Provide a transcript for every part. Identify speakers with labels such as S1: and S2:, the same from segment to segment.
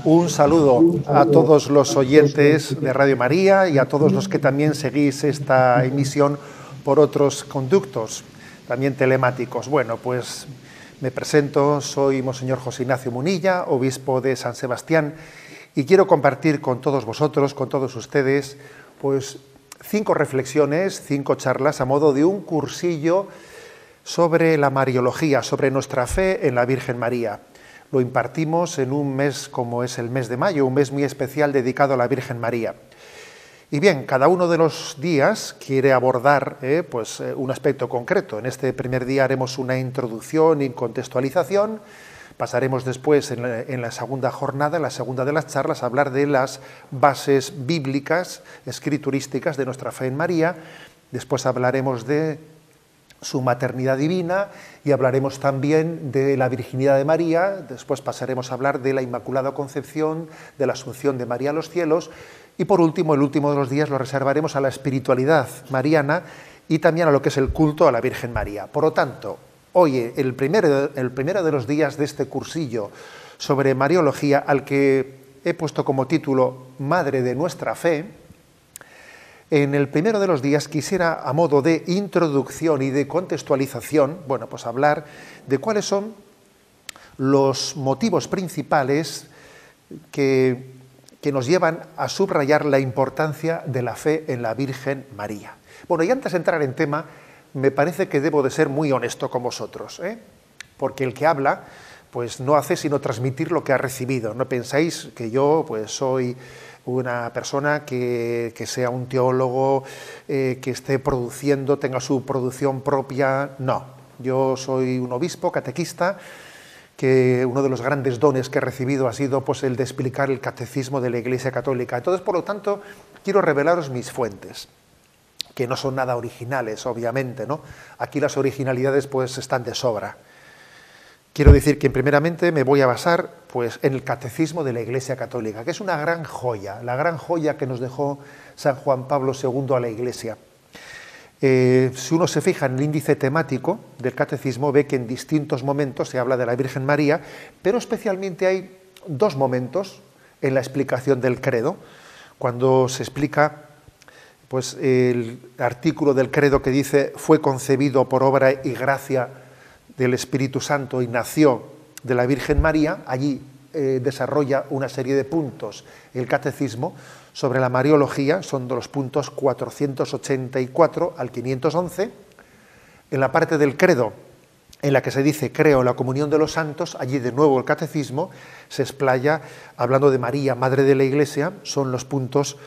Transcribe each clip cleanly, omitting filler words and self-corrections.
S1: Un saludo a todos los oyentes de Radio María y a todos los que también seguís esta emisión por otros conductos, también telemáticos. Bueno, pues me presento, soy Monseñor José Ignacio Munilla, obispo de San Sebastián, y quiero compartir con todos vosotros, con todos ustedes, pues 5 reflexiones, 5 charlas a modo de un cursillo sobre la Mariología, sobre nuestra fe en la Virgen María. Lo impartimos en un mes como es el mes de mayo, un mes muy especial dedicado a la Virgen María. Y bien, cada uno de los días quiere abordar un aspecto concreto. En este primer día haremos una introducción y contextualización. Pasaremos después en la segunda jornada, en la segunda de las charlas, a hablar de las bases bíblicas, escriturísticas de nuestra fe en María. Después hablaremos de su maternidad divina y hablaremos también de la virginidad de María. Después pasaremos a hablar de la Inmaculada Concepción, de la Asunción de María a los cielos, y por último, el último de los días lo reservaremos a la espiritualidad mariana y también a lo que es el culto a la Virgen María. Por lo tanto, hoy el primero de los días de este cursillo sobre Mariología, al que he puesto como título Madre de nuestra fe, en el primero de los días quisiera, a modo de introducción y de contextualización, pues hablar de cuáles son los motivos principales que nos llevan a subrayar la importancia de la fe en la Virgen María. Bueno, y antes de entrar en tema, me parece que debo de ser muy honesto con vosotros, porque el que habla, pues no hace sino transmitir lo que ha recibido. No pensáis que yo, soy una persona que sea un teólogo, que esté produciendo, tenga su producción propia. No, yo soy un obispo catequista, que uno de los grandes dones que he recibido ha sido el de explicar el catecismo de la Iglesia Católica. Entonces, por lo tanto, quiero revelaros mis fuentes, que no son nada originales, obviamente, ¿no? Aquí las originalidades están de sobra. Quiero decir que primeramente me voy a basar en el Catecismo de la Iglesia Católica, que es una gran joya, la gran joya que nos dejó San Juan Pablo II a la Iglesia. Si uno se fija en el índice temático del Catecismo, ve que en distintos momentos se habla de la Virgen María, pero especialmente hay 2 momentos en la explicación del credo, cuando se explica el artículo del credo que dice «fue concebido por obra y gracia del Espíritu Santo y nació de la Virgen María». Allí desarrolla una serie de puntos el Catecismo sobre la Mariología, son de los puntos 484 al 511. En la parte del credo, en la que se dice «creo en la comunión de los santos», allí de nuevo el Catecismo se explaya hablando de María, Madre de la Iglesia, son los puntos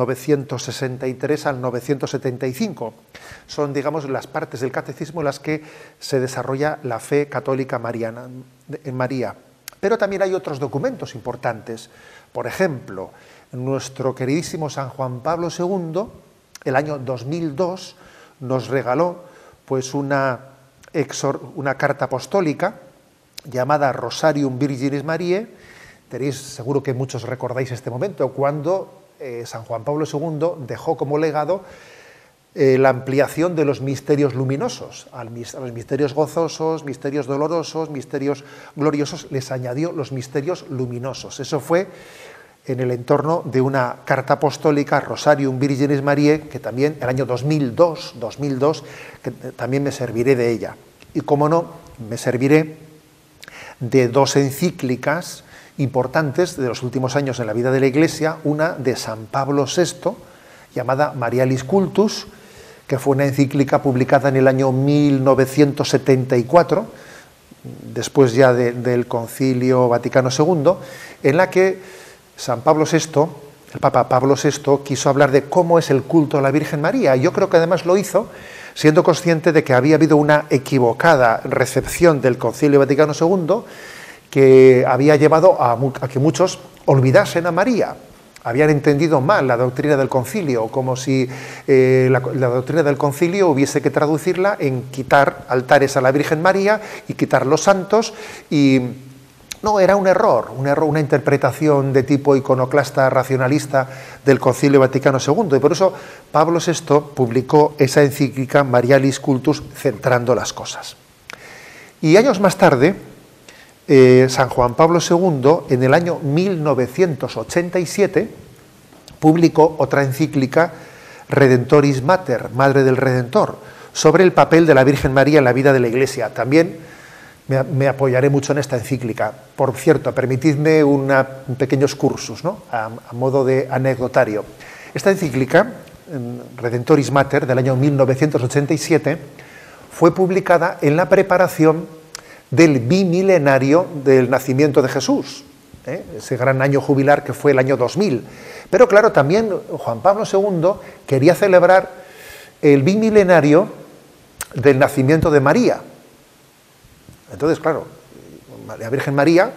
S1: 963 al 975. Son, digamos, las partes del Catecismo en las que se desarrolla la fe católica mariana en María. Pero también hay otros documentos importantes. Por ejemplo, nuestro queridísimo San Juan Pablo II, el año 2002, nos regaló una carta apostólica llamada Rosarium Virginis Mariae. Seguro que muchos recordáis este momento, cuando San Juan Pablo II dejó como legado la ampliación de los misterios luminosos. A los misterios gozosos, misterios dolorosos, misterios gloriosos, les añadió los misterios luminosos. Eso fue en el entorno de una carta apostólica, Rosarium Virginis Mariae, que también, el año 2002, que también me serviré de ella. Y cómo no, me serviré de 2 encíclicas importantes de los últimos años en la vida de la Iglesia, una de San Pablo VI, llamada Marialis Cultus, que fue una encíclica publicada en el año 1974, después ya del Concilio Vaticano II, en la que San Pablo VI, el Papa Pablo VI, quiso hablar de cómo es el culto a la Virgen María. Y yo creo que además lo hizo siendo consciente de que había habido una equivocada recepción del Concilio Vaticano II que había llevado a que muchos olvidasen a María. Habían entendido mal la doctrina del concilio, como si la doctrina del concilio hubiese que traducirla en quitar altares a la Virgen María y quitar los santos. Y no, era un error, una interpretación de tipo iconoclasta racionalista del Concilio Vaticano II. Y por eso Pablo VI publicó esa encíclica Marialis Cultus, centrando las cosas. Y años más tarde, San Juan Pablo II, en el año 1987, publicó otra encíclica, Redentoris Mater, Madre del Redentor, sobre el papel de la Virgen María en la vida de la Iglesia. También me apoyaré mucho en esta encíclica. Por cierto, permitidme pequeños cursus, ¿no?, a modo de anecdotario. Esta encíclica, Redentoris Mater, del año 1987, fue publicada en la preparación del bimilenario del nacimiento de Jesús, ese gran año jubilar que fue el año 2000. Pero claro, también Juan Pablo II quería celebrar el bimilenario del nacimiento de María. Entonces, claro, la Virgen María,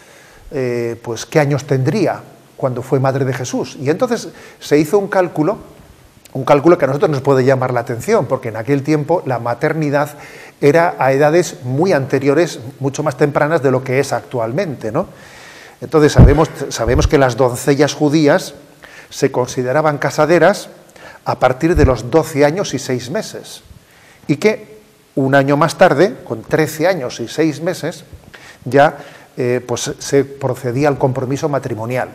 S1: pues ¿qué años tendría cuando fue madre de Jesús? Y entonces se hizo un cálculo que a nosotros nos puede llamar la atención, porque en aquel tiempo la maternidad era a edades muy anteriores, mucho más tempranas de lo que es actualmente, ¿no? Entonces sabemos que las doncellas judías se consideraban casaderas a partir de los 12 años y 6 meses, y que un año más tarde, con 13 años y 6 meses, ya pues se procedía al compromiso matrimonial.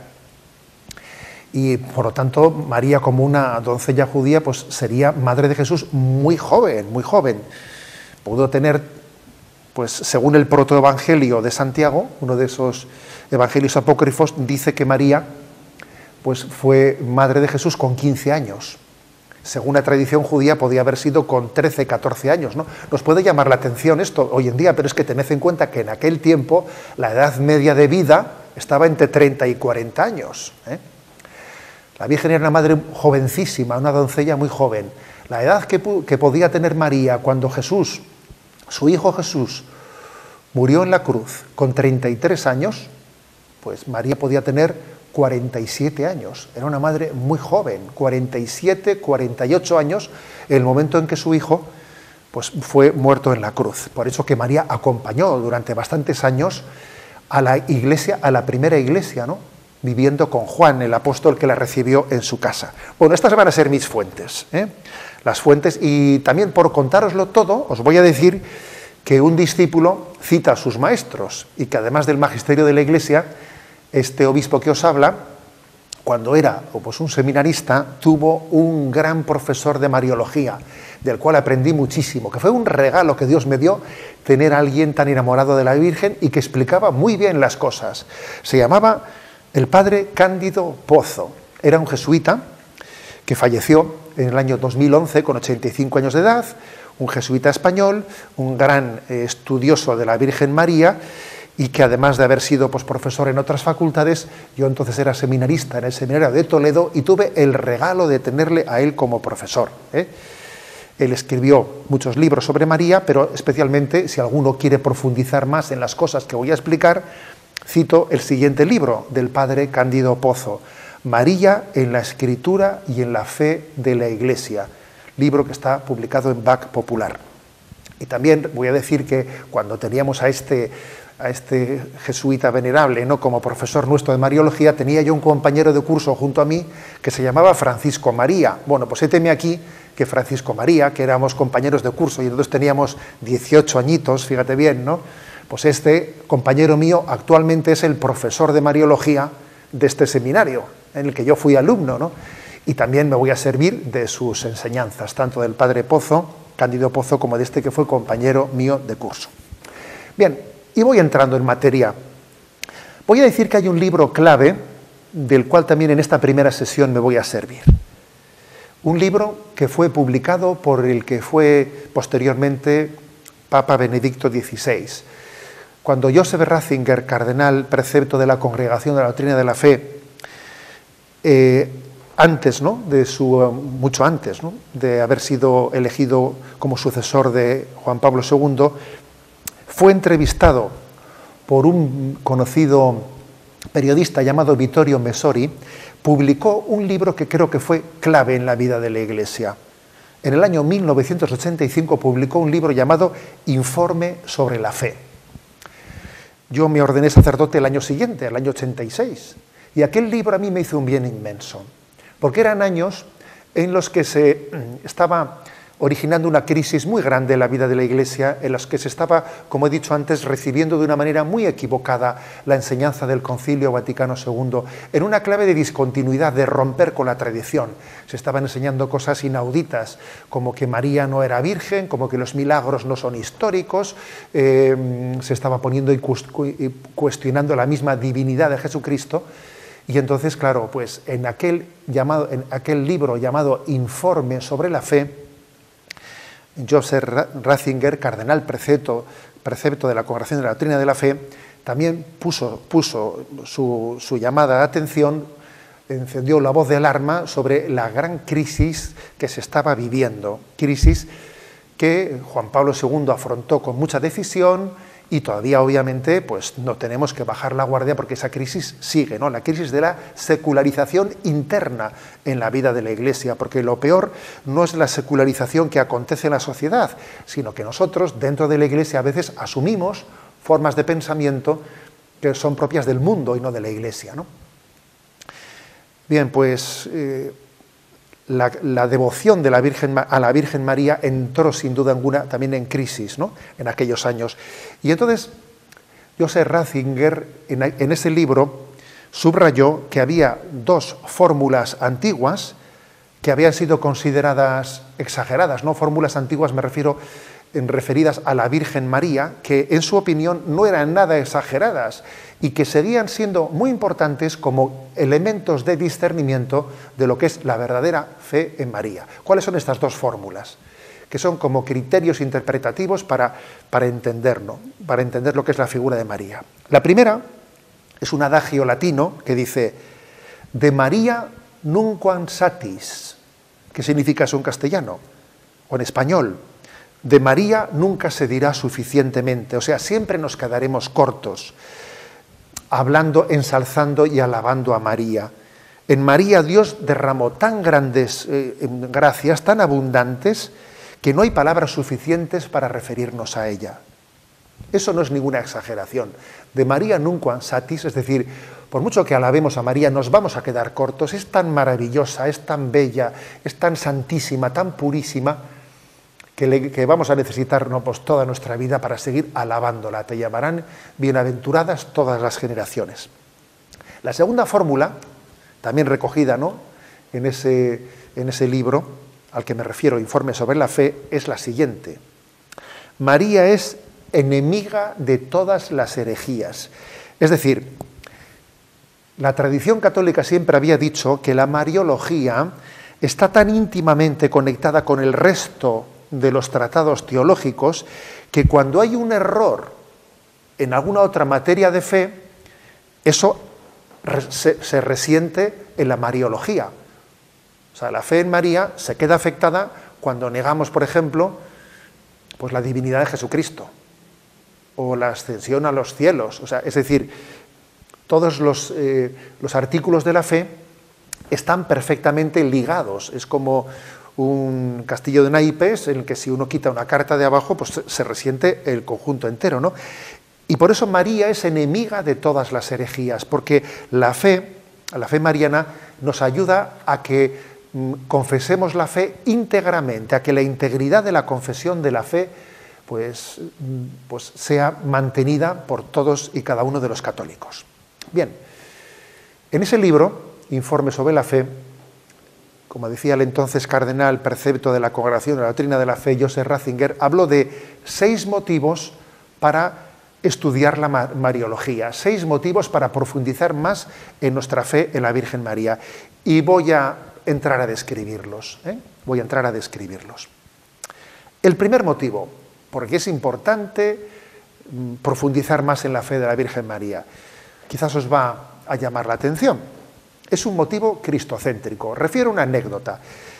S1: Y por lo tanto, María, como una doncella judía, pues sería madre de Jesús muy joven, muy joven. Pudo tener, pues según el protoevangelio de Santiago, uno de esos evangelios apócrifos, dice que María pues fue madre de Jesús con 15 años. Según la tradición judía, podía haber sido con 13, 14 años, ¿no? Nos puede llamar la atención esto hoy en día, pero es que tened en cuenta que en aquel tiempo la edad media de vida estaba entre 30 y 40 años, ¿eh? La Virgen era una madre jovencísima, una doncella muy joven. La edad que podía tener María cuando Jesús, su hijo Jesús, murió en la cruz con 33 años, pues María podía tener 47 años. Era una madre muy joven, 47, 48 años, en el momento en que su hijo pues, fue muerto en la cruz. Por eso que María acompañó durante bastantes años a la iglesia, a la primera iglesia, ¿no?, viviendo con Juan, el apóstol que la recibió en su casa. Bueno, estas van a ser mis fuentes, las fuentes, y también por contároslo todo, os voy a decir que un discípulo cita a sus maestros, y que además del magisterio de la Iglesia, este obispo que os habla, cuando era pues, un seminarista, tuvo un gran profesor de Mariología, del cual aprendí muchísimo, que fue un regalo que Dios me dio, tener a alguien tan enamorado de la Virgen y que explicaba muy bien las cosas. Se llamaba el padre Cándido Pozo. Era un jesuita que falleció en el año 2011 con 85 años de edad, un jesuita español, un gran estudioso de la Virgen María, y que además de haber sido pues, profesor en otras facultades, yo entonces era seminarista en el seminario de Toledo y tuve el regalo de tenerle a él como profesor. Él escribió muchos libros sobre María, pero especialmente, si alguno quiere profundizar más en las cosas que voy a explicar, cito el siguiente libro del padre Cándido Pozo, María en la Escritura y en la Fe de la Iglesia, libro que está publicado en BAC Popular. Y también voy a decir que cuando teníamos a este jesuita venerable, ¿no?, como profesor nuestro de Mariología, tenía yo un compañero de curso junto a mí que se llamaba Francisco María. Bueno, pues héteme aquí que Francisco María, que éramos compañeros de curso y nosotros teníamos 18 añitos, fíjate bien, ¿no?, pues este compañero mío actualmente es el profesor de Mariología de este seminario, en el que yo fui alumno, ¿no? Y también me voy a servir de sus enseñanzas, tanto del padre Pozo, Cándido Pozo, como de este que fue compañero mío de curso. Bien, y voy entrando en materia. Voy a decir que hay un libro clave, del cual también en esta primera sesión me voy a servir. Un libro que fue publicado por el que fue posteriormente Papa Benedicto XVI. Cuando Joseph Ratzinger, cardenal precepto de la Congregación de la Doctrina de la Fe, antes, ¿no?, mucho antes, ¿no?, de haber sido elegido como sucesor de Juan Pablo II, fue entrevistado por un conocido periodista llamado Vittorio Messori, publicó un libro que creo que fue clave en la vida de la Iglesia. En el año 1985 publicó un libro llamado Informe sobre la Fe. Yo me ordené sacerdote el año siguiente, el año 86, y aquel libro a mí me hizo un bien inmenso, porque eran años en los que se estaba originando una crisis muy grande en la vida de la Iglesia, en la que se estaba, como he dicho antes, recibiendo de una manera muy equivocada la enseñanza del Concilio Vaticano II, en una clave de discontinuidad, de romper con la tradición. Se estaban enseñando cosas inauditas, como que María no era virgen, como que los milagros no son históricos, se estaba poniendo y cuestionando la misma divinidad de Jesucristo. Y entonces, claro, pues en aquel libro llamado Informe sobre la Fe, Joseph Ratzinger, cardenal precepto de la Congregación de la Doctrina de la Fe, también puso su llamada de atención, encendió la voz de alarma sobre la gran crisis que se estaba viviendo, crisis que Juan Pablo II afrontó con mucha decisión, y todavía, obviamente, pues no tenemos que bajar la guardia porque esa crisis sigue, ¿no? La crisis de la secularización interna en la vida de la Iglesia, porque lo peor no es la secularización que acontece en la sociedad, sino que nosotros, dentro de la Iglesia, a veces asumimos formas de pensamiento que son propias del mundo y no de la Iglesia, ¿no? Bien, pues la devoción de a la Virgen María entró sin duda alguna también en crisis, ¿no? En aquellos años. Y entonces Joseph Ratzinger en ese libro subrayó que había dos fórmulas antiguas que habían sido consideradas exageradas, ¿no? Fórmulas antiguas me refiero referidas a la Virgen María, que en su opinión no eran nada exageradas y que seguían siendo muy importantes como elementos de discernimiento de lo que es la verdadera fe en María. ¿Cuáles son estas dos fórmulas? Que son como criterios interpretativos para entenderlo, para entender lo que es la figura de María. La primera es un adagio latino que dice: de María nunquam satis. ¿Qué significa eso en castellano? O en español: de María nunca se dirá suficientemente, o sea, siempre nos quedaremos cortos, hablando, ensalzando y alabando a María. En María Dios derramó tan grandes gracias, tan abundantes, que no hay palabras suficientes para referirnos a ella. Eso no es ninguna exageración. De María nunquam satis, es decir, por mucho que alabemos a María, nos vamos a quedar cortos. Es tan maravillosa, es tan bella, es tan santísima, tan purísima, que vamos a necesitar, ¿no?, pues toda nuestra vida para seguir alabándola. Te llamarán bienaventuradas todas las generaciones. La segunda fórmula, también recogida, ¿no?, en ese libro al que me refiero, Informe sobre la Fe, es la siguiente: María es enemiga de todas las herejías. Es decir, la tradición católica siempre había dicho que la mariología está tan íntimamente conectada con el resto de los tratados teológicos que cuando hay un error en alguna otra materia de fe, eso se resiente en la mariología. O sea, la fe en María se queda afectada cuando negamos, por ejemplo, pues la divinidad de Jesucristo o la ascensión a los cielos. O sea, es decir, todos los artículos de la fe están perfectamente ligados. Es como un castillo de naipes en el que si uno quita una carta de abajo, pues se resiente el conjunto entero, ¿no? Y por eso María es enemiga de todas las herejías, porque la fe mariana nos ayuda a que confesemos la fe íntegramente, a que la integridad de la confesión de la fe pues sea mantenida por todos y cada uno de los católicos. Bien, en ese libro, Informe sobre la Fe, como decía el entonces cardenal precepto de la Congregación de la Doctrina de la Fe, Joseph Ratzinger, habló de 6 motivos para estudiar la mariología, 6 motivos para profundizar más en nuestra fe en la Virgen María. Y voy a entrar a describirlos. Voy a entrar a describirlos. El primer motivo, porque es importante profundizar más en la fe de la Virgen María, quizás os va a llamar la atención. Es un motivo cristocéntrico. Refiero a una anécdota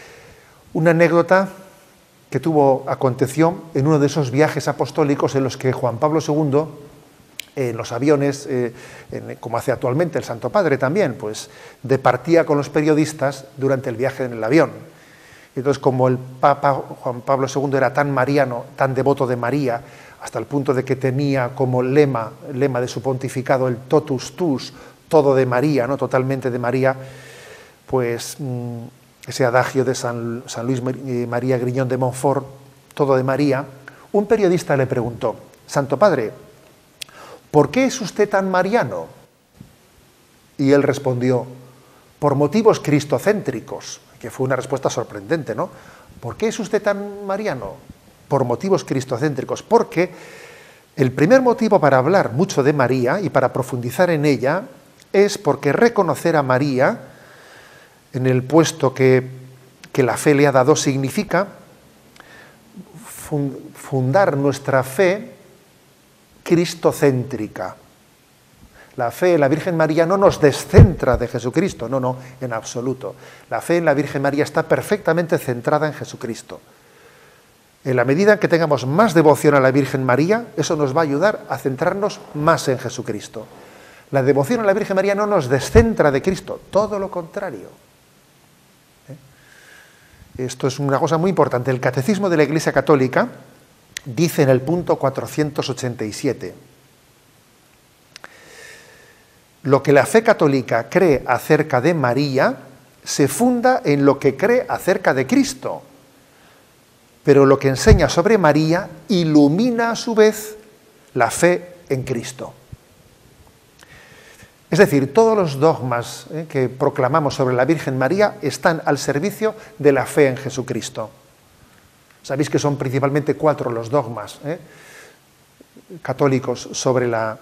S1: que aconteció en uno de esos viajes apostólicos en los que Juan Pablo II, en los aviones, como hace actualmente el Santo Padre también, pues departía con los periodistas durante el viaje en el avión. Entonces, como el Papa Juan Pablo II era tan mariano, tan devoto de María, hasta el punto de que tenía como lema de su pontificado el totus tuus, todo de María, ¿no?, totalmente de María, pues ese adagio de San Luis María Griñón de Montfort, todo de María, un periodista le preguntó: Santo Padre, ¿por qué es usted tan mariano? Y él respondió: por motivos cristocéntricos, que fue una respuesta sorprendente, ¿no? ¿Por qué es usted tan mariano? Por motivos cristocéntricos, porque el primer motivo para hablar mucho de María y para profundizar en ella es porque reconocer a María en el puesto que la fe le ha dado significa fundar nuestra fe cristocéntrica. La fe en la Virgen María no nos descentra de Jesucristo, no, en absoluto. La fe en la Virgen María está perfectamente centrada en Jesucristo. En la medida en que tengamos más devoción a la Virgen María, eso nos va a ayudar a centrarnos más en Jesucristo. La devoción a la Virgen María no nos descentra de Cristo, todo lo contrario. Esto es una cosa muy importante. El Catecismo de la Iglesia Católica dice en el punto 487: lo que la fe católica cree acerca de María se funda en lo que cree acerca de Cristo, pero lo que enseña sobre María ilumina a su vez la fe en Cristo. Es decir, todos los dogmas que proclamamos sobre la Virgen María están al servicio de la fe en Jesucristo. Sabéis que son principalmente 4 los dogmas católicos sobre la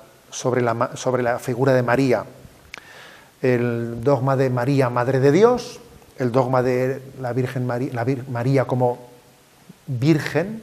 S1: figura de María: el dogma de María, Madre de Dios; el dogma de la Virgen María como Virgen;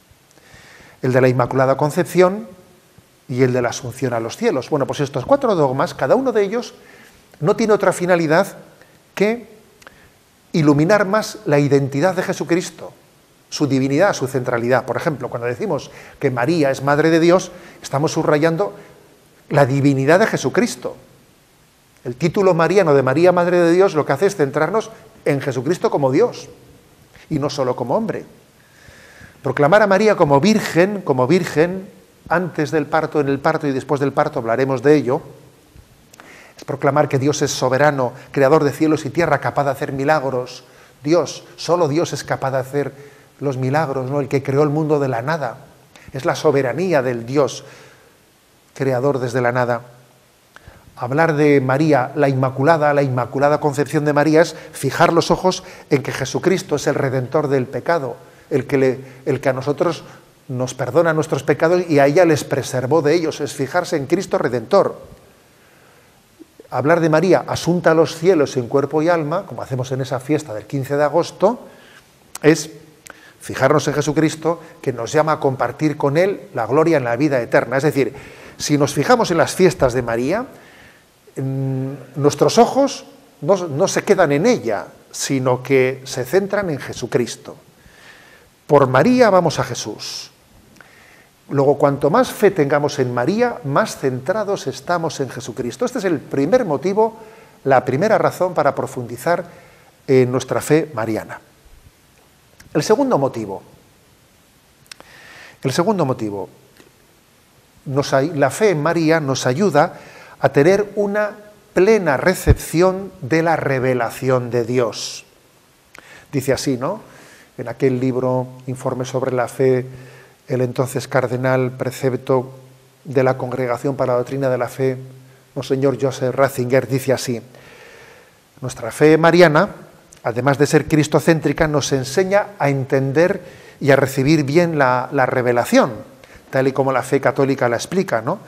S1: el de la Inmaculada Concepción y el de la Asunción a los cielos. Bueno, pues estos 4 dogmas, cada uno de ellos no tiene otra finalidad que iluminar más la identidad de Jesucristo, su divinidad, su centralidad. Por ejemplo, cuando decimos que María es Madre de Dios, estamos subrayando la divinidad de Jesucristo. El título mariano de María, Madre de Dios, lo que hace es centrarnos en Jesucristo como Dios y no solo como hombre. Proclamar a María como virgen, antes del parto, en el parto y después del parto, hablaremos de ello, es proclamar que Dios es soberano, creador de cielos y tierra, capaz de hacer milagros. Solo Dios es capaz de hacer los milagros, ¿no? El que creó el mundo de la nada. Es la soberanía del Dios creador desde la nada. Hablar de María, la Inmaculada Concepción de María, es fijar los ojos en que Jesucristo es el redentor del pecado, el que a nosotros nos perdona nuestros pecados y a ella les preservó de ellos, es fijarse en Cristo Redentor. Hablar de María, asunta a los cielos en cuerpo y alma, como hacemos en esa fiesta del 15 de agosto, es fijarnos en Jesucristo, que nos llama a compartir con Él la gloria en la vida eterna. Es decir, si nos fijamos en las fiestas de María, nuestros ojos no se quedan en ella, sino que se centran en Jesucristo. Por María vamos a Jesús. Luego, cuanto más fe tengamos en María, más centrados estamos en Jesucristo. Este es el primer motivo, la primera razón para profundizar en nuestra fe mariana. El segundo motivo, la fe en María nos ayuda a tener una plena recepción de la revelación de Dios. Dice así, ¿no? En aquel libro, Informe sobre la Fe, el entonces cardenal precepto de la Congregación para la Doctrina de la Fe, Monseñor Joseph Ratzinger, dice así: nuestra fe mariana, además de ser cristocéntrica, nos enseña a entender y a recibir bien la revelación, tal y como la fe católica la explica, ¿no?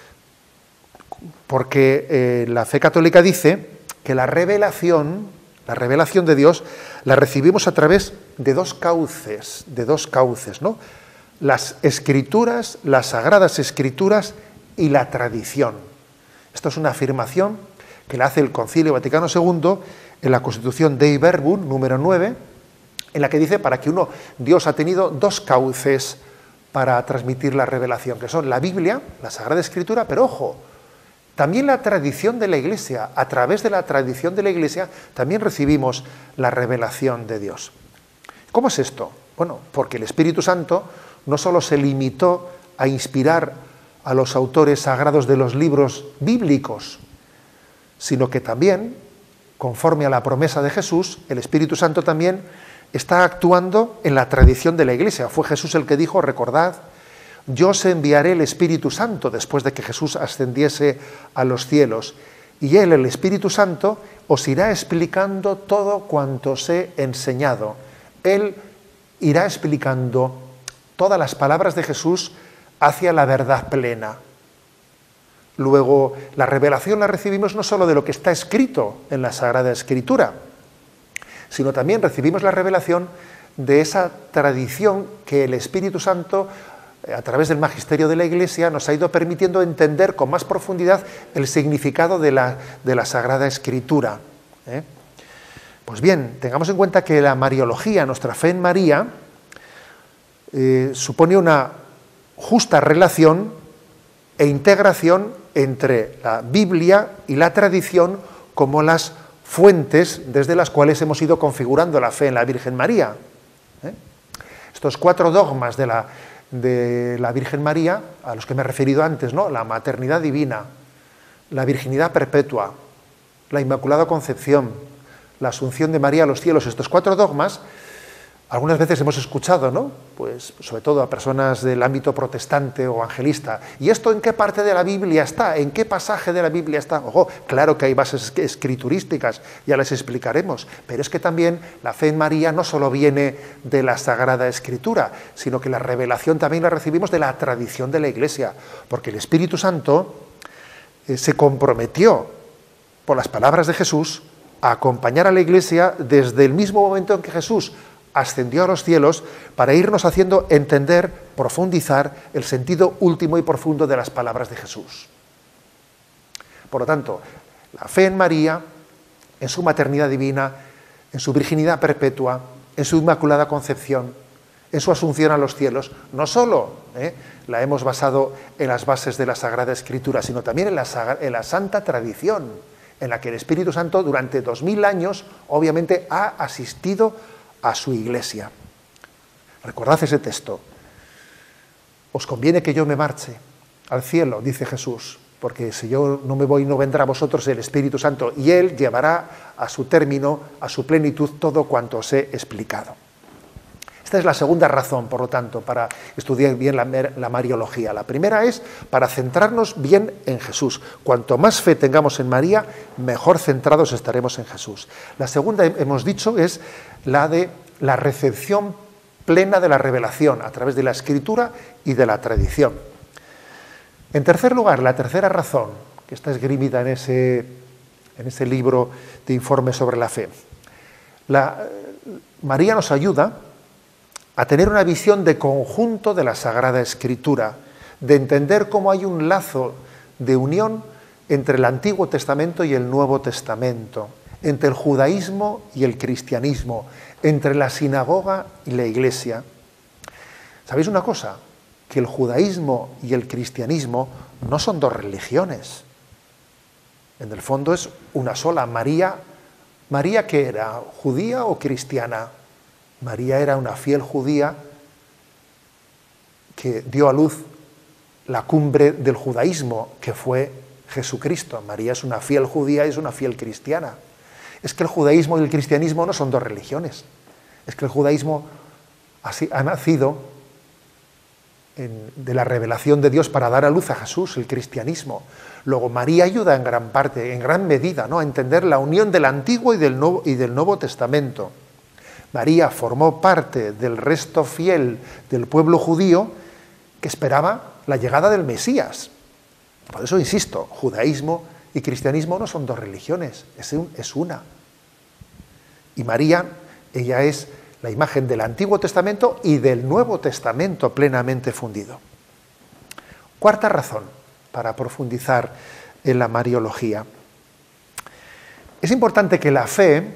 S1: Porque la fe católica dice que la revelación de Dios la recibimos a través de dos cauces, ¿no? Las Escrituras, las Sagradas Escrituras y la tradición. Esto es una afirmación que la hace el Concilio Vaticano II en la Constitución Dei Verbum, número 9, en la que dice Dios ha tenido dos cauces para transmitir la revelación, que son la Biblia, la Sagrada Escritura, pero ojo, también la tradición de la Iglesia. A través de la tradición de la Iglesia también recibimos la revelación de Dios. ¿Cómo es esto? Bueno, porque el Espíritu Santo no solo se limitó a inspirar a los autores sagrados de los libros bíblicos, sino que también, conforme a la promesa de Jesús, el Espíritu Santo también está actuando en la tradición de la Iglesia. Fue Jesús el que dijo, recordad, yo os enviaré el Espíritu Santo después de que Jesús ascendiese a los cielos. Y Él, el Espíritu Santo, os irá explicando todo cuanto os he enseñado. Él irá explicando todas las palabras de Jesús hacia la verdad plena. Luego, la revelación la recibimos no solo de lo que está escrito en la Sagrada Escritura, sino también recibimos la revelación de esa tradición que el Espíritu Santo, a través del magisterio de la Iglesia, nos ha ido permitiendo entender con más profundidad el significado de la Sagrada Escritura. Pues bien, tengamos en cuenta que la Mariología, nuestra fe en María, supone una justa relación e integración entre la Biblia y la tradición como las fuentes desde las cuales hemos ido configurando la fe en la Virgen María. Estos 4 dogmas de la Virgen María, a los que me he referido antes, ¿no? La maternidad divina, la virginidad perpetua, la Inmaculada Concepción, la asunción de María a los cielos, estos 4 dogmas, algunas veces hemos escuchado, ¿no? Pues sobre todo a personas del ámbito protestante o evangelista. ¿Y esto en qué parte de la Biblia está? ¿En qué pasaje de la Biblia está? Ojo, claro que hay bases escriturísticas, ya les explicaremos, pero es que también la fe en María no solo viene de la Sagrada Escritura, sino que la revelación también la recibimos de la tradición de la Iglesia, porque el Espíritu Santo se comprometió por las palabras de Jesús a acompañar a la Iglesia desde el mismo momento en que Jesús ascendió a los cielos, para irnos haciendo entender, profundizar el sentido último y profundo de las palabras de Jesús. Por lo tanto, la fe en María, en su maternidad divina, en su virginidad perpetua, en su Inmaculada Concepción, en su asunción a los cielos, no solo la hemos basado en las bases de la Sagrada Escritura, sino también en la santa tradición, en la que el Espíritu Santo durante 2000 años, obviamente, ha asistido a su Iglesia. Recordad ese texto. Os conviene que yo me marche al cielo, dice Jesús, porque si yo no me voy, no vendrá a vosotros el Espíritu Santo, y Él llevará a su término, a su plenitud, todo cuanto os he explicado. Esta es la segunda razón, por lo tanto, para estudiar bien la Mariología. La primera es para centrarnos bien en Jesús. Cuanto más fe tengamos en María, mejor centrados estaremos en Jesús. La segunda, hemos dicho, es la de la recepción plena de la revelación a través de la Escritura y de la tradición. En tercer lugar, la tercera razón, que está esgrimida en ese libro de informe sobre la fe. María nos ayuda a tener una visión de conjunto de la Sagrada Escritura, de entender cómo hay un lazo de unión entre el Antiguo Testamento y el Nuevo Testamento, entre el judaísmo y el cristianismo, entre la sinagoga y la Iglesia. ¿Sabéis una cosa? Que el judaísmo y el cristianismo no son 2 religiones. En el fondo es una sola. María, ¿qué era? ¿Judía o cristiana? María era una fiel judía que dio a luz la cumbre del judaísmo, que fue Jesucristo. María es una fiel judía y es una fiel cristiana. Es que el judaísmo y el cristianismo no son 2 religiones. Es que el judaísmo ha nacido de la revelación de Dios para dar a luz a Jesús, el cristianismo. Luego María ayuda en gran parte, en gran medida, ¿no?, a entender la unión del Antiguo y del Nuevo Testamento. María formó parte del resto fiel del pueblo judío que esperaba la llegada del Mesías. Por eso insisto, judaísmo y cristianismo no son 2 religiones, es una. Y María, ella es la imagen del Antiguo Testamento y del Nuevo Testamento plenamente fundido. Cuarta razón para profundizar en la Mariología. Es importante que la fe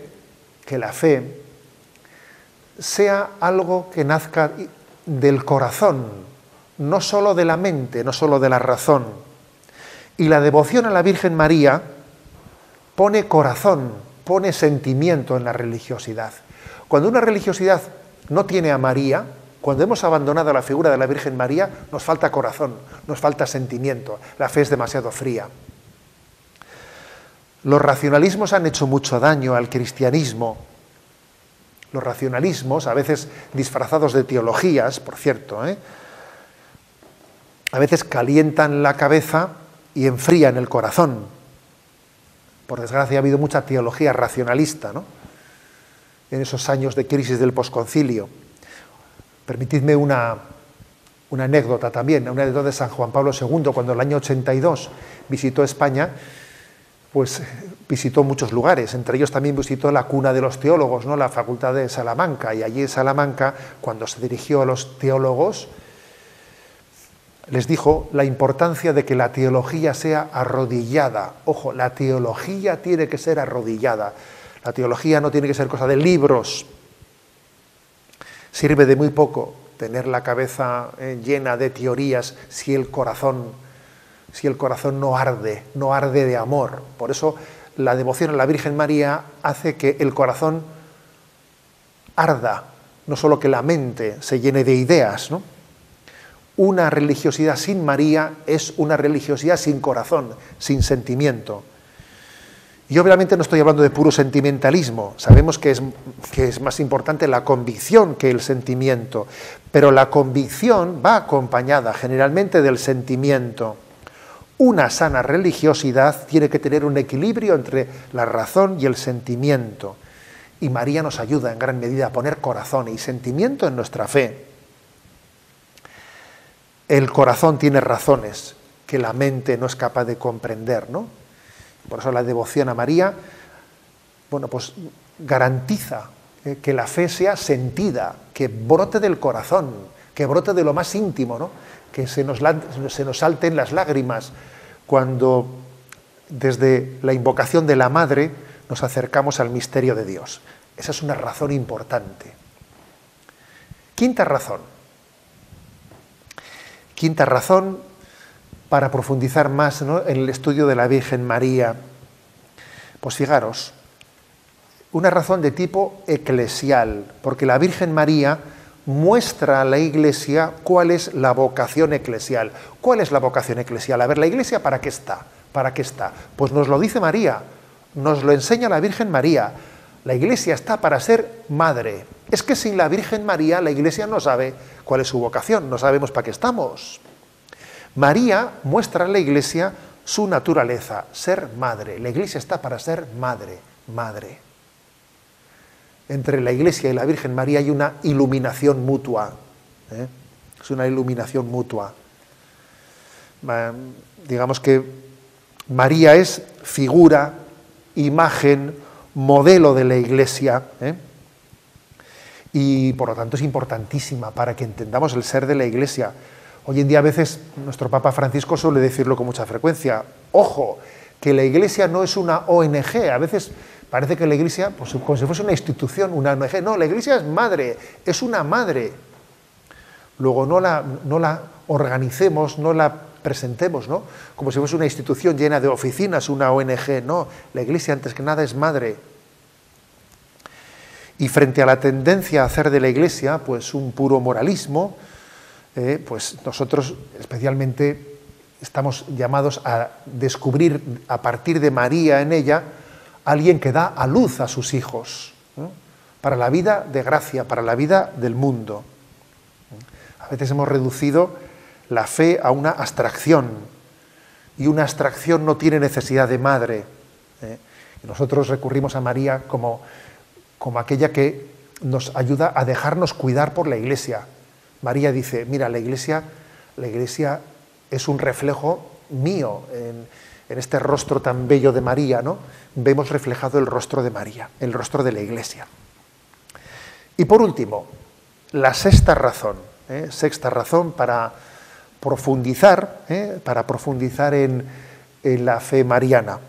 S1: sea algo que nazca del corazón, no solo de la mente, no solo de la razón. Y la devoción a la Virgen María pone corazón, pone sentimiento en la religiosidad. Cuando una religiosidad no tiene a María, cuando hemos abandonado la figura de la Virgen María, nos falta corazón, nos falta sentimiento, la fe es demasiado fría. Los racionalismos han hecho mucho daño al cristianismo. Los racionalismos, a veces disfrazados de teologías, por cierto, a veces calientan la cabeza y enfrían el corazón. Por desgracia ha habido mucha teología racionalista, ¿no?, en esos años de crisis del posconcilio. Permitidme una anécdota también, una anécdota de San Juan Pablo II, cuando en el año 82 visitó España, pues visitó muchos lugares, entre ellos también visitó la cuna de los teólogos, ¿no?, la Facultad de Salamanca, y allí en Salamanca, cuando se dirigió a los teólogos, les dijo la importancia de que la teología sea arrodillada. Ojo, la teología tiene que ser arrodillada. La teología no tiene que ser cosa de libros. Sirve de muy poco tener la cabeza llena de teorías si el corazón no arde de amor. Por eso la devoción a la Virgen María hace que el corazón arda, no solo que la mente se llene de ideas, ¿no? Una religiosidad sin María es una religiosidad sin corazón, sin sentimiento. Y obviamente no estoy hablando de puro sentimentalismo, sabemos que es más importante la convicción que el sentimiento, pero la convicción va acompañada generalmente del sentimiento. Una sana religiosidad tiene que tener un equilibrio entre la razón y el sentimiento. Y María nos ayuda en gran medida a poner corazón y sentimiento en nuestra fe. El corazón tiene razones que la mente no es capaz de comprender, ¿no? Por eso la devoción a María, bueno, pues garantiza que la fe sea sentida, que brote del corazón, que brote de lo más íntimo, ¿no?, que se nos salten las lágrimas cuando desde la invocación de la Madre nos acercamos al misterio de Dios. Esa es una razón importante. Quinta razón para profundizar más, ¿no?, en el estudio de la Virgen María. Pues fijaros, una razón de tipo eclesial, porque la Virgen María muestra a la Iglesia cuál es la vocación eclesial. ¿Cuál es la vocación eclesial? A ver, ¿la Iglesia para qué está? ¿Para qué está? Pues nos lo dice María, nos lo enseña la Virgen María. La Iglesia está para ser madre. Es que sin la Virgen María la Iglesia no sabe cuál es su vocación, no sabemos para qué estamos. María muestra a la Iglesia su naturaleza, ser madre. La Iglesia está para ser madre, madre. Entre la Iglesia y la Virgen María hay una iluminación mutua. Es una iluminación mutua. Digamos que María es figura, imagen, modelo de la Iglesia, y por lo tanto es importantísima para que entendamos el ser de la Iglesia. Hoy en día a veces nuestro Papa Francisco suele decirlo con mucha frecuencia: ojo, que la Iglesia no es una ONG. A veces parece que la Iglesia, pues, como si fuese una institución, una ONG. No, la Iglesia es madre, es una madre. Luego no la organicemos, no la presentemos, ¿no?, como si fuese una institución llena de oficinas, una ONG. No, la Iglesia antes que nada es madre. Y frente a la tendencia a hacer de la Iglesia pues un puro moralismo, pues nosotros especialmente estamos llamados a descubrir a partir de María en ella alguien que da a luz a sus hijos, ¿no?, para la vida de gracia, para la vida del mundo. A veces hemos reducido la fe a una abstracción, y una abstracción no tiene necesidad de madre. Y nosotros recurrimos a María como aquella que nos ayuda a dejarnos cuidar por la Iglesia. María dice: mira, la Iglesia es un reflejo mío. En este rostro tan bello de María, ¿no?, vemos reflejado el rostro de María, el rostro de la Iglesia. Y por último, la sexta razón para profundizar en la fe mariana.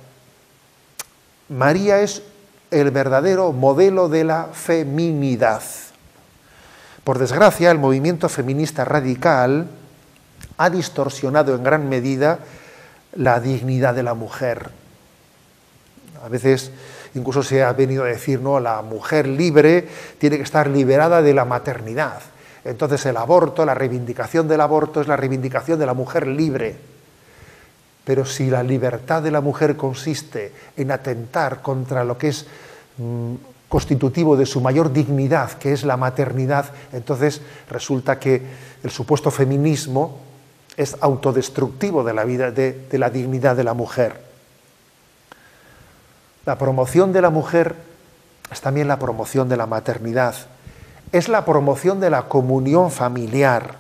S1: María es el verdadero modelo de la feminidad. Por desgracia, el movimiento feminista radical ha distorsionado en gran medida la dignidad de la mujer. A veces incluso se ha venido a decir, no, la mujer libre tiene que estar liberada de la maternidad. Entonces el aborto, la reivindicación del aborto es la reivindicación de la mujer libre. Pero si la libertad de la mujer consiste en atentar contra lo que es constitutivo de su mayor dignidad, que es la maternidad, entonces resulta que el supuesto feminismo es autodestructivo de la vida, de la dignidad de la mujer. La promoción de la mujer es también la promoción de la maternidad, es la promoción de la comunión familiar.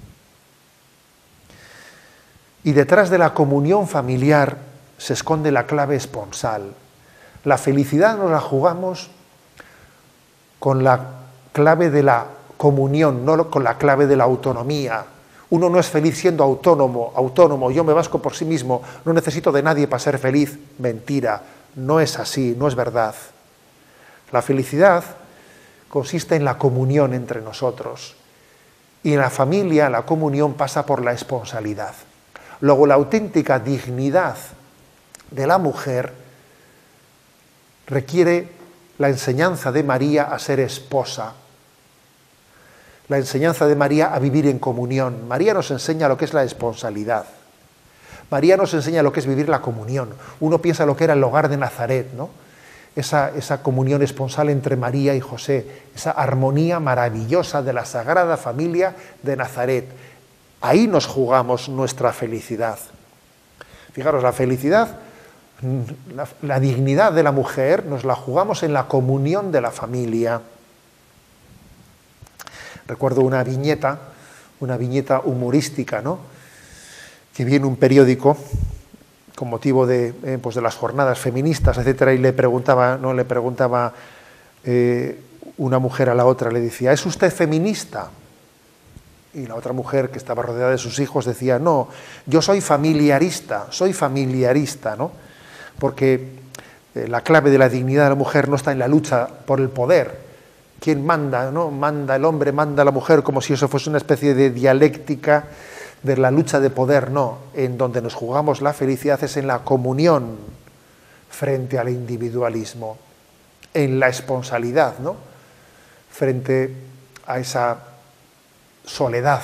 S1: Y detrás de la comunión familiar se esconde la clave esponsal. La felicidad nos la jugamos con la clave de la comunión, no con la clave de la autonomía. Uno no es feliz siendo autónomo, yo me basco por sí mismo, no necesito de nadie para ser feliz. Mentira, no es así, no es verdad. La felicidad consiste en la comunión entre nosotros. Y en la familia la comunión pasa por la esponsalidad. Luego, la auténtica dignidad de la mujer requiere la enseñanza de María a ser esposa, la enseñanza de María a vivir en comunión. María nos enseña lo que es la esponsalidad. María nos enseña lo que es vivir la comunión. Uno piensa lo que era el hogar de Nazaret, ¿no? Esa comunión esponsal entre María y José, esa armonía maravillosa de la Sagrada Familia de Nazaret. Ahí nos jugamos nuestra felicidad. Fijaros, la felicidad, la dignidad de la mujer nos la jugamos en la comunión de la familia. Recuerdo una viñeta humorística, ¿no?, que vi en un periódico con motivo de las jornadas feministas, etcétera, y le preguntaba una mujer a la otra, le decía: ¿es usted feminista? Y la otra mujer, que estaba rodeada de sus hijos, decía: no, yo soy familiarista, ¿no? Porque la clave de la dignidad de la mujer no está en la lucha por el poder. ¿Quién manda? ¿No? Manda el hombre, manda la mujer, como si eso fuese una especie de dialéctica de la lucha de poder. No, en donde nos jugamos la felicidad es en la comunión frente al individualismo, en la esponsalidad, ¿no?, frente a esa soledad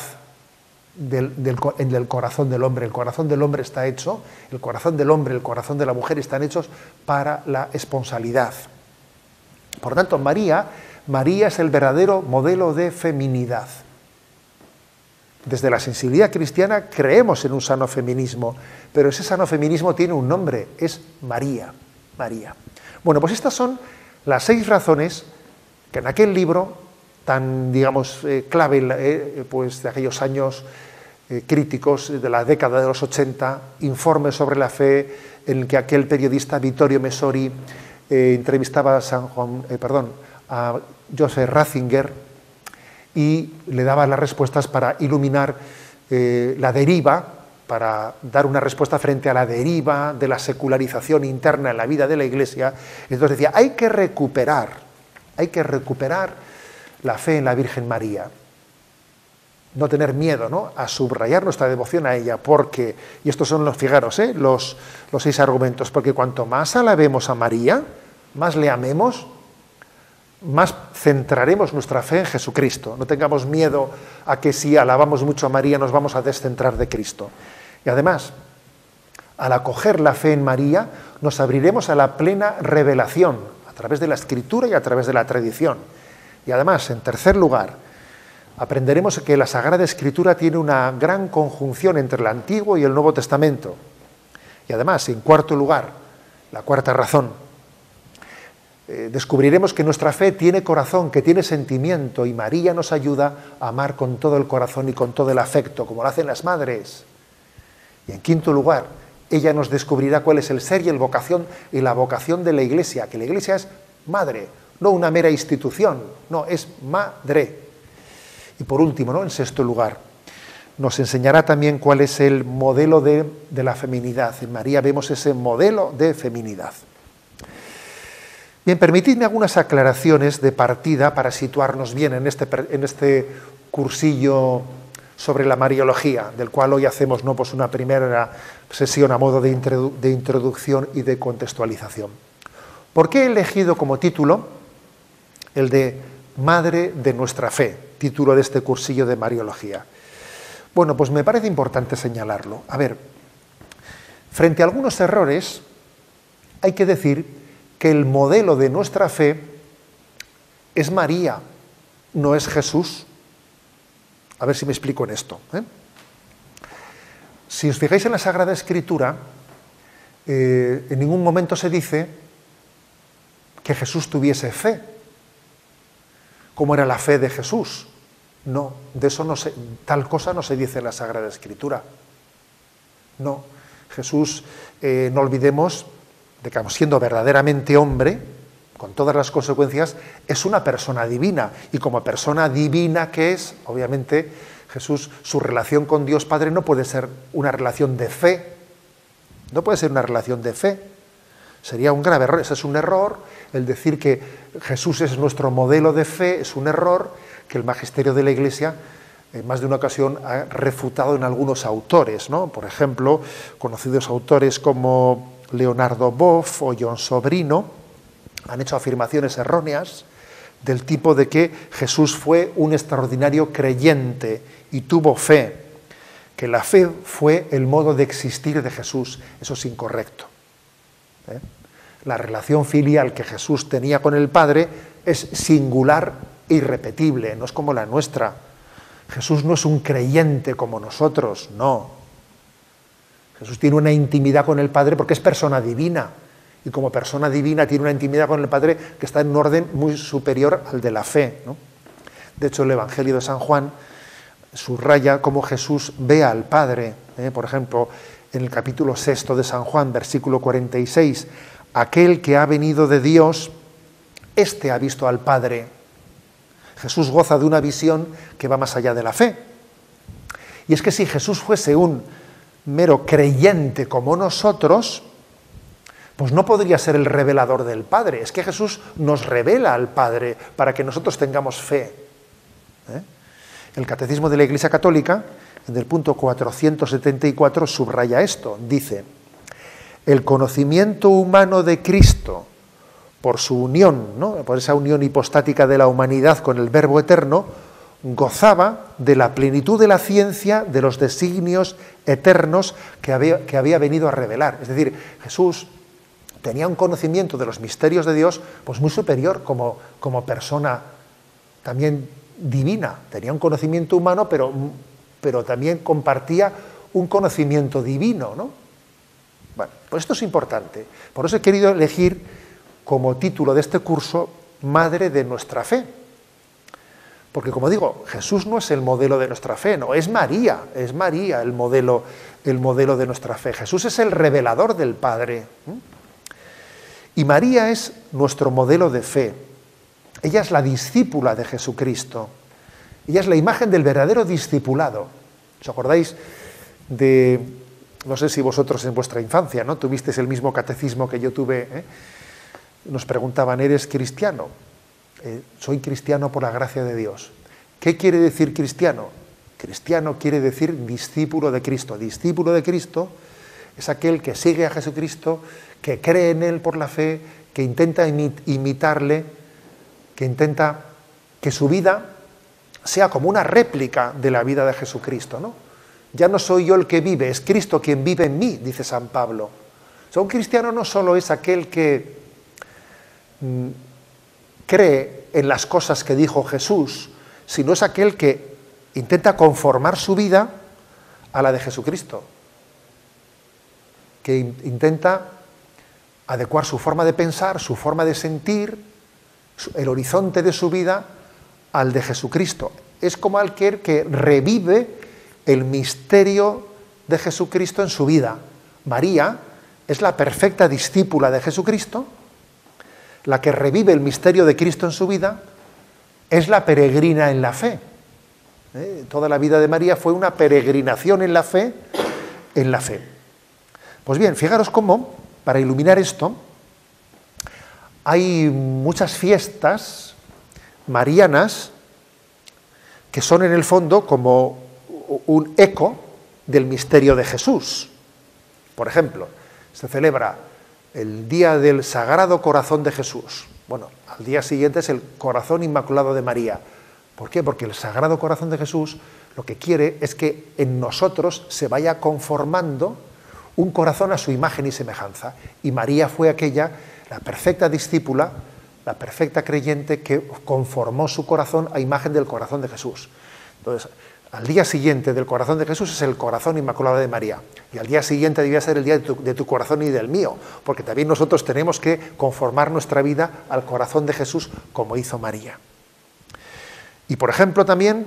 S1: en el corazón del hombre. El corazón del hombre está hecho, el corazón del hombre, el corazón de la mujer están hechos para la esponsalidad. Por tanto, María es el verdadero modelo de feminidad. Desde la sensibilidad cristiana creemos en un sano feminismo, pero ese sano feminismo tiene un nombre, es María. Bueno, pues estas son las 6 razones que en aquel libro tan, digamos, clave, pues de aquellos años críticos de la década de los 80, Informe sobre la fe, en el que aquel periodista Vittorio Messori entrevistaba a Joseph Ratzinger y le daba las respuestas para iluminar la deriva, para dar una respuesta frente a la deriva de la secularización interna en la vida de la Iglesia. Entonces decía: hay que recuperar la fe en la Virgen María. No tener miedo, ¿no?, a subrayar nuestra devoción a ella, porque, y estos son los, fijaros, los 6 argumentos, porque cuanto más alabemos a María, más le amemos, más centraremos nuestra fe en Jesucristo. No tengamos miedo a que si alabamos mucho a María nos vamos a descentrar de Cristo. Y además, al acoger la fe en María, nos abriremos a la plena revelación, a través de la Escritura y a través de la tradición. Y además, en tercer lugar, aprenderemos que la Sagrada Escritura tiene una gran conjunción entre el Antiguo y el Nuevo Testamento. Y además, en cuarto lugar, la cuarta razón, descubriremos que nuestra fe tiene corazón, que tiene sentimiento, y María nos ayuda a amar con todo el corazón y con todo el afecto, como lo hacen las madres. Y en quinto lugar, ella nos descubrirá cuál es el ser y la vocación de la Iglesia, que la Iglesia es madre, no una mera institución, no, es madre. Y por último, ¿no?, en sexto lugar, nos enseñará también cuál es el modelo de la feminidad. En María vemos ese modelo de feminidad. Bien, permitidme algunas aclaraciones de partida para situarnos bien en este cursillo sobre la Mariología, del cual hoy hacemos, ¿no?, pues una primera sesión a modo de introducción y de contextualización. ¿Por qué he elegido como título el de Madre de nuestra fe, título de este cursillo de Mariología? Bueno, pues me parece importante señalarlo. A ver, Frente a algunos errores, hay que decir que el modelo de nuestra fe es María, no es Jesús. A ver si me explico en esto, ¿eh? Si os fijáis en la Sagrada Escritura, en ningún momento se dice que Jesús tuviese fe. ¿Cómo era la fe de Jesús? No, de eso no se, tal cosa no se dice en la Sagrada Escritura. No, Jesús, no olvidemos, de que siendo verdaderamente hombre, con todas las consecuencias, es una persona divina. Y como persona divina que es, obviamente, Jesús, su relación con Dios Padre no puede ser una relación de fe. No puede ser una relación de fe. Sería un grave error. Ese es un error. El decir que Jesús es nuestro modelo de fe es un error que el magisterio de la Iglesia en más de una ocasión ha refutado en algunos autores, ¿no? Por ejemplo, conocidos autores como Leonardo Boff o John Sobrino han hecho afirmaciones erróneas del tipo de que Jesús fue un extraordinario creyente y tuvo fe, que la fe fue el modo de existir de Jesús. Eso es incorrecto, ¿eh? La relación filial que Jesús tenía con el Padre es singular e irrepetible, no es como la nuestra. Jesús no es un creyente como nosotros, no. Jesús tiene una intimidad con el Padre porque es persona divina. Y como persona divina tiene una intimidad con el Padre que está en un orden muy superior al de la fe, ¿no? De hecho, el Evangelio de San Juan subraya cómo Jesús ve al Padre. Por ejemplo, en el capítulo 6 de San Juan, versículo 46, aquel que ha venido de Dios, éste ha visto al Padre. Jesús goza de una visión que va más allá de la fe. Y es que si Jesús fuese un mero creyente como nosotros, pues no podría ser el revelador del Padre. Es que Jesús nos revela al Padre para que nosotros tengamos fe. El Catecismo de la Iglesia Católica, en el punto 474, subraya esto. Dice: el conocimiento humano de Cristo, por su unión, ¿no?, por esa unión hipostática de la humanidad con el Verbo eterno, gozaba de la plenitud de la ciencia de los designios eternos que había venido a revelar. Es decir, Jesús tenía un conocimiento de los misterios de Dios pues muy superior como persona también divina. Tenía un conocimiento humano, pero también compartía un conocimiento divino, ¿no? Bueno, pues esto es importante. Por eso he querido elegir como título de este curso Madre de nuestra fe. Porque, como digo, Jesús no es el modelo de nuestra fe, no, es María el modelo de nuestra fe. Jesús es el revelador del Padre. Y María es nuestro modelo de fe. Ella es la discípula de Jesucristo. Ella es la imagen del verdadero discipulado. ¿Os acordáis de, no sé si vosotros en vuestra infancia, ¿no?, tuvisteis el mismo catecismo que yo tuve, ¿eh? Nos preguntaban, ¿eres cristiano? Soy cristiano por la gracia de Dios. ¿Qué quiere decir cristiano? Cristiano quiere decir discípulo de Cristo. Discípulo de Cristo es aquel que sigue a Jesucristo, que cree en Él por la fe, que intenta imitarle, que intenta que su vida sea como una réplica de la vida de Jesucristo, ¿no? Ya no soy yo el que vive, es Cristo quien vive en mí, dice San Pablo. O sea, un cristiano no solo es aquel que cree en las cosas que dijo Jesús, sino es aquel que intenta conformar su vida a la de Jesucristo, que intenta adecuar su forma de pensar, su forma de sentir, el horizonte de su vida al de Jesucristo. Es como aquel que revive el misterio de Jesucristo en su vida. María es la perfecta discípula de Jesucristo, la que revive el misterio de Cristo en su vida, es la peregrina en la fe. Toda la vida de María fue una peregrinación en la fe, Pues bien, fijaros cómo, para iluminar esto, hay muchas fiestas marianas que son en el fondo como un eco del misterio de Jesús. Por ejemplo, se celebra el día del Sagrado Corazón de Jesús. Bueno, al día siguiente es el Corazón Inmaculado de María. ¿Por qué? Porque el Sagrado Corazón de Jesús lo que quiere es que en nosotros se vaya conformando un corazón a su imagen y semejanza. Y María fue aquella, la perfecta discípula, la perfecta creyente que conformó su corazón a imagen del corazón de Jesús. Entonces, al día siguiente del corazón de Jesús es el corazón inmaculado de María. Y al día siguiente debía ser el día de tu corazón y del mío, porque también nosotros tenemos que conformar nuestra vida al corazón de Jesús como hizo María. Y por ejemplo también,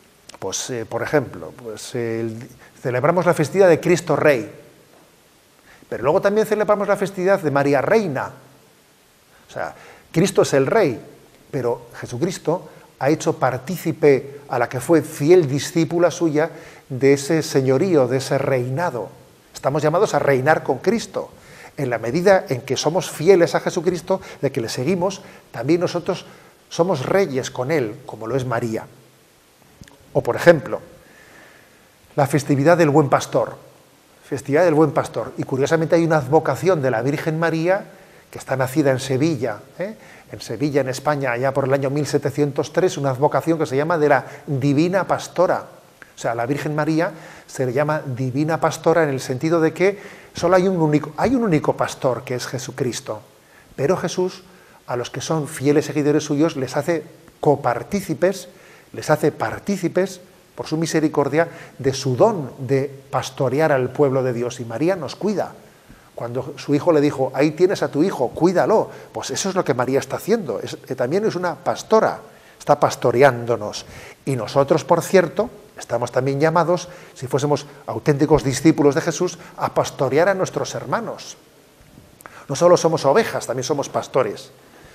S1: celebramos la festividad de Cristo Rey, pero luego también celebramos la festividad de María Reina. O sea, Cristo es el Rey, pero Jesucristo ha hecho partícipe a la que fue fiel discípula suya de ese señorío, de ese reinado. Estamos llamados a reinar con Cristo. En la medida en que somos fieles a Jesucristo, de que le seguimos, también nosotros somos reyes con Él, como lo es María. O, por ejemplo, la festividad del Buen Pastor. Festividad del Buen Pastor. Y curiosamente hay una advocación de la Virgen María, que está nacida en Sevilla, en España, allá por el año 1703, una advocación que se llama de la Divina Pastora. O sea, a la Virgen María se le llama Divina Pastora en el sentido de que solo hay un único pastor, que es Jesucristo. Pero Jesús, a los que son fieles seguidores suyos, les hace copartícipes, les hace partícipes, por su misericordia, de su don de pastorear al pueblo de Dios. Y María nos cuida. Cuando su hijo le dijo, ahí tienes a tu hijo, cuídalo, pues eso es lo que María está haciendo. También es una pastora, está pastoreándonos. Y nosotros, por cierto, estamos también llamados, si fuésemos auténticos discípulos de Jesús, a pastorear a nuestros hermanos. No solo somos ovejas, también somos pastores.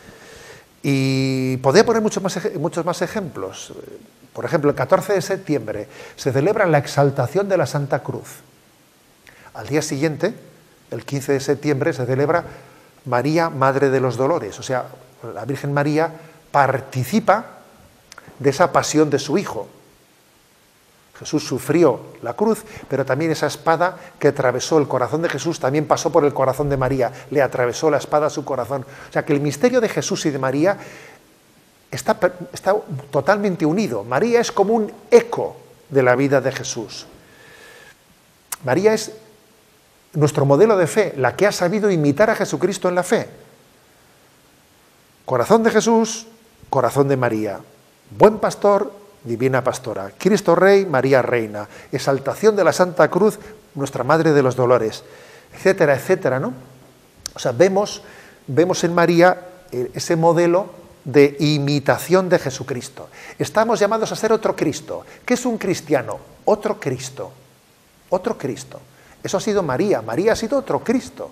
S1: Y podría poner muchos más ejemplos. Por ejemplo, el 14 de septiembre se celebra la exaltación de la Santa Cruz. Al día siguiente, el 15 de septiembre, se celebra María, Madre de los Dolores. O sea, la Virgen María participa de esa pasión de su Hijo. Jesús sufrió la cruz, pero también esa espada que atravesó el corazón de Jesús también pasó por el corazón de María, le atravesó la espada a su corazón. O sea que el misterio de Jesús y de María está totalmente unido. María es como un eco de la vida de Jesús. María es nuestro modelo de fe, la que ha sabido imitar a Jesucristo en la fe. Corazón de Jesús, corazón de María. Buen pastor, divina pastora. Cristo Rey, María Reina. Exaltación de la Santa Cruz, nuestra Madre de los Dolores. Etcétera, etcétera, ¿no? O sea, vemos en María ese modelo de imitación de Jesucristo. Estamos llamados a ser otro Cristo. ¿Qué es un cristiano? Otro Cristo. Otro Cristo. Eso ha sido María. María ha sido otro Cristo.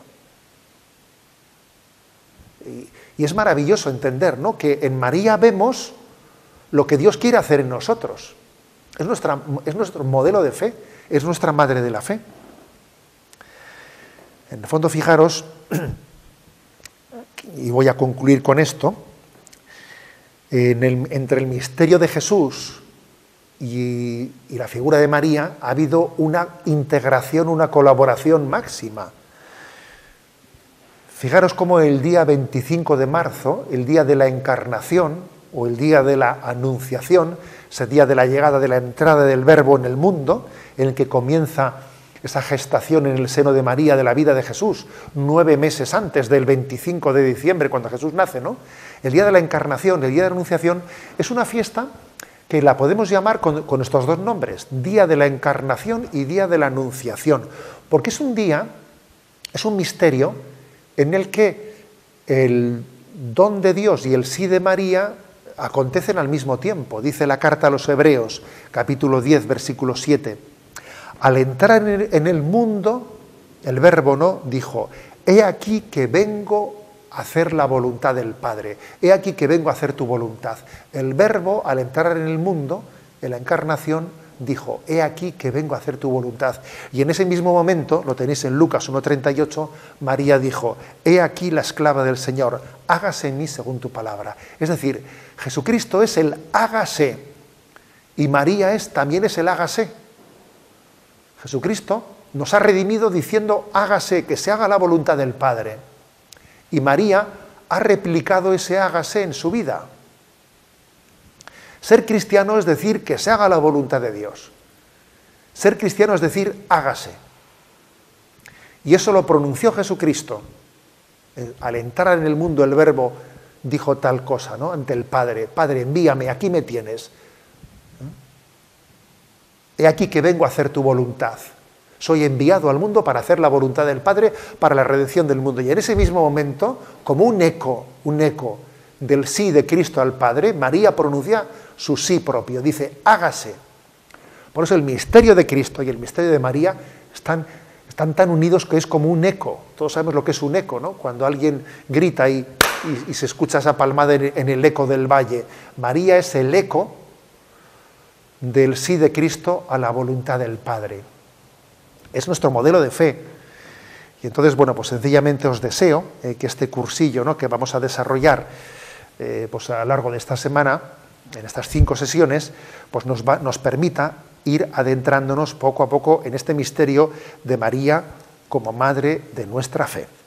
S1: Y es maravilloso entender, ¿no?, que en María vemos lo que Dios quiere hacer en nosotros. Es nuestro modelo de fe, es nuestra madre de la fe. En el fondo, fijaros, y voy a concluir con esto, entre el misterio de Jesús y la figura de María ha habido una integración, una colaboración máxima. Fijaros cómo el día 25 de marzo, el día de la Encarnación, o el día de la Anunciación, ese día de la llegada, de la entrada del Verbo en el mundo, en el que comienza esa gestación en el seno de María de la vida de Jesús, 9 meses antes del 25 de diciembre, cuando Jesús nace, ¿no? El día de la Encarnación, el día de la Anunciación, es una fiesta que la podemos llamar con estos dos nombres, Día de la Encarnación y Día de la Anunciación, porque es un día, es un misterio en el que el don de Dios y el sí de María acontecen al mismo tiempo. Dice la carta a los Hebreos, capítulo 10, versículo 7. Al entrar en el mundo, el Verbo, ¿no?, dijo, he aquí que vengo a hacer la voluntad del Padre, he aquí que vengo a hacer tu voluntad. El Verbo, al entrar en el mundo, en la Encarnación, dijo, he aquí que vengo a hacer tu voluntad. Y en ese mismo momento, lo tenéis en Lucas 1:38, María dijo, he aquí la esclava del Señor, hágase en mí según tu palabra. Es decir, Jesucristo es el hágase y María también es el hágase. Jesucristo nos ha redimido diciendo hágase, que se haga la voluntad del Padre. Y María ha replicado ese hágase en su vida. Ser cristiano es decir que se haga la voluntad de Dios. Ser cristiano es decir hágase. Y eso lo pronunció Jesucristo. Al entrar en el mundo el Verbo dijo tal cosa, ¿no? Ante el Padre: Padre, envíame, aquí me tienes. He aquí que vengo a hacer tu voluntad. Soy enviado al mundo para hacer la voluntad del Padre, para la redención del mundo. Y en ese mismo momento, como un eco del sí de Cristo al Padre, María pronuncia su sí propio. Dice: hágase. Por eso el misterio de Cristo y el misterio de María están tan unidos que es como un eco. Todos sabemos lo que es un eco, ¿no? Cuando alguien grita y se escucha esa palmada en el eco del valle. María es el eco del sí de Cristo a la voluntad del Padre. Es nuestro modelo de fe. Y entonces, bueno, pues sencillamente os deseo que este cursillo, ¿no?, que vamos a desarrollar pues a lo largo de esta semana, en estas 5 sesiones, pues nos permita ir adentrándonos poco a poco en este misterio de María como madre de nuestra fe.